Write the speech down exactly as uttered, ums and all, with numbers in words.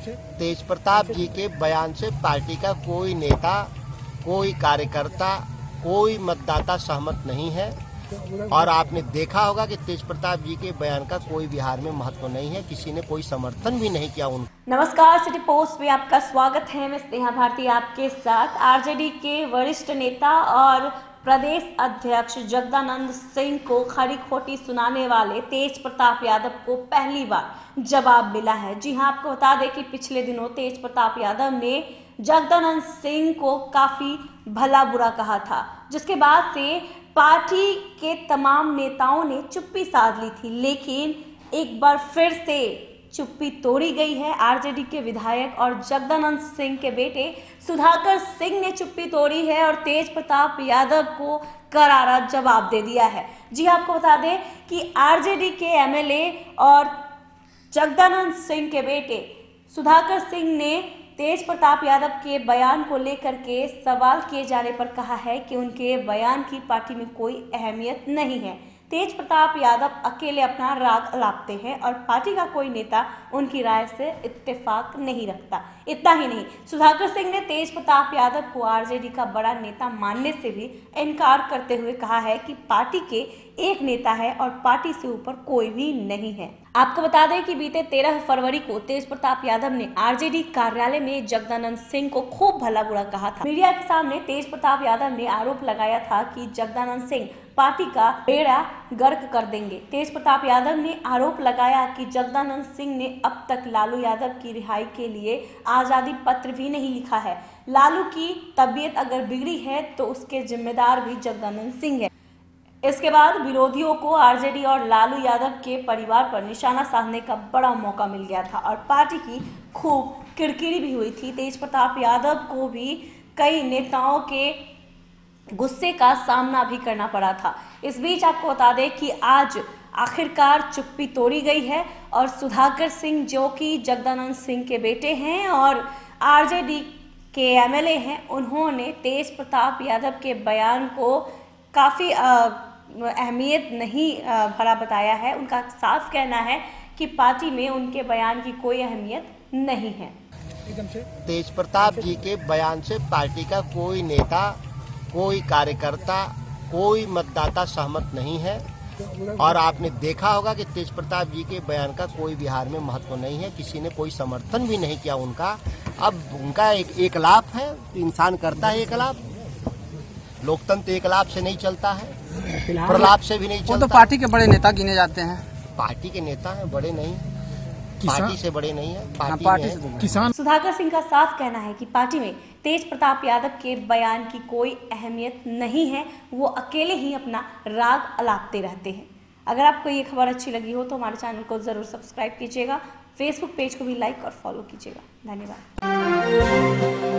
तेज प्रताप जी के बयान से पार्टी का कोई नेता, कोई कार्यकर्ता, कोई मतदाता सहमत नहीं है। और आपने देखा होगा कि तेज प्रताप जी के बयान का कोई बिहार में महत्व नहीं है, किसी ने कोई समर्थन भी नहीं किया उनका। नमस्कार, सिटी पोस्ट में आपका स्वागत है। मैं स्नेहा भारती आपके साथ। आरजेडी के वरिष्ठ नेता और प्रदेश अध्यक्ष जगदानंद सिंह को खरी खोटी सुनाने वाले तेज प्रताप यादव को पहली बार जवाब मिला है। जी हां, आपको बता दें कि पिछले दिनों तेज प्रताप यादव ने जगदानंद सिंह को काफी भला बुरा कहा था, जिसके बाद से पार्टी के तमाम नेताओं ने चुप्पी साध ली थी। लेकिन एक बार फिर से चुप्पी तोड़ी गई है। आरजेडी के विधायक और जगदानंद सिंह के बेटे सुधाकर सिंह ने चुप्पी तोड़ी है और तेज प्रताप यादव को करारा जवाब दे दिया है। जी आपको बता दें कि आरजेडी के एमएलए और जगदानंद सिंह के बेटे सुधाकर सिंह ने तेज प्रताप यादव के बयान को लेकर के सवाल किए जाने पर कहा है कि उनके बयान की पार्टी में कोई अहमियत नहीं है। तेज प्रताप यादव अकेले अपना राग अलापते हैं और पार्टी का कोई नेता उनकी राय से इत्तेफाक नहीं रखता। इतना ही नहीं, सुधाकर सिंह ने तेज प्रताप यादव को आरजेडी का बड़ा नेता मानने से भी इनकार करते हुए कहा है कि पार्टी के एक नेता है और पार्टी से ऊपर कोई भी नहीं है। आपको बता दें कि बीते तेरह फरवरी को तेज प्रताप यादव ने आरजेडी कार्यालय में जगदानंद सिंह को खूब भला बुरा कहा था। मीडिया के सामने तेज प्रताप यादव ने आरोप लगाया था कि जगदानंद सिंह पार्टी का बेड़ा गर्क कर देंगे। तेज प्रताप यादव ने आरोप लगाया कि जगदानंद सिंह ने अब तक लालू यादव की रिहाई के लिए आजादी पत्र भी नहीं लिखा है। लालू की तबीयत अगर बिगड़ी है तो उसके जिम्मेदार भी जगदानंद सिंह है। इसके बाद विरोधियों को आरजेडी और लालू यादव के परिवार पर निशाना साधने का बड़ा मौका मिल गया था और पार्टी की खूब किरकिरी भी हुई थी। तेज प्रताप यादव को भी कई नेताओं के गुस्से का सामना भी करना पड़ा था। इस बीच आपको बता दें कि आज आखिरकार चुप्पी तोड़ी गई है और सुधाकर सिंह, जो कि जगदानंद सिंह के बेटे हैं और आरजेडी के एमएलए हैं, उन्होंने तेज प्रताप यादव के बयान को काफ़ी अहमियत नहीं भरा बताया है। उनका साफ कहना है कि पार्टी में उनके बयान की कोई अहमियत नहीं है। तेज प्रताप जी के बयान से पार्टी का कोई नेता, कोई कार्यकर्ता, कोई मतदाता सहमत नहीं है। और आपने देखा होगा कि तेज प्रताप जी के बयान का कोई बिहार में महत्व नहीं है, किसी ने कोई समर्थन भी नहीं किया उनका। अब उनका एक एक लाभ है, इंसान करता है एक लाभ। लोकतंत्र एक लाभ से नहीं चलता है, प्रलाप से भी नहीं चलता। वो तो पार्टी के बड़े नेता गिने जाते हैं। पार्टी के नेता हैं, बड़े नहीं, पार्टी से बड़े नहीं है, पार्टी, पार्टी में से किसान। सुधाकर सिंह का साफ कहना है कि पार्टी में तेज प्रताप यादव के बयान की कोई अहमियत नहीं है, वो अकेले ही अपना राग अलापते रहते हैं। अगर आपको ये खबर अच्छी लगी हो तो हमारे चैनल को जरूर सब्सक्राइब कीजिएगा, फेसबुक पेज को भी लाइक और फॉलो कीजिएगा। धन्यवाद।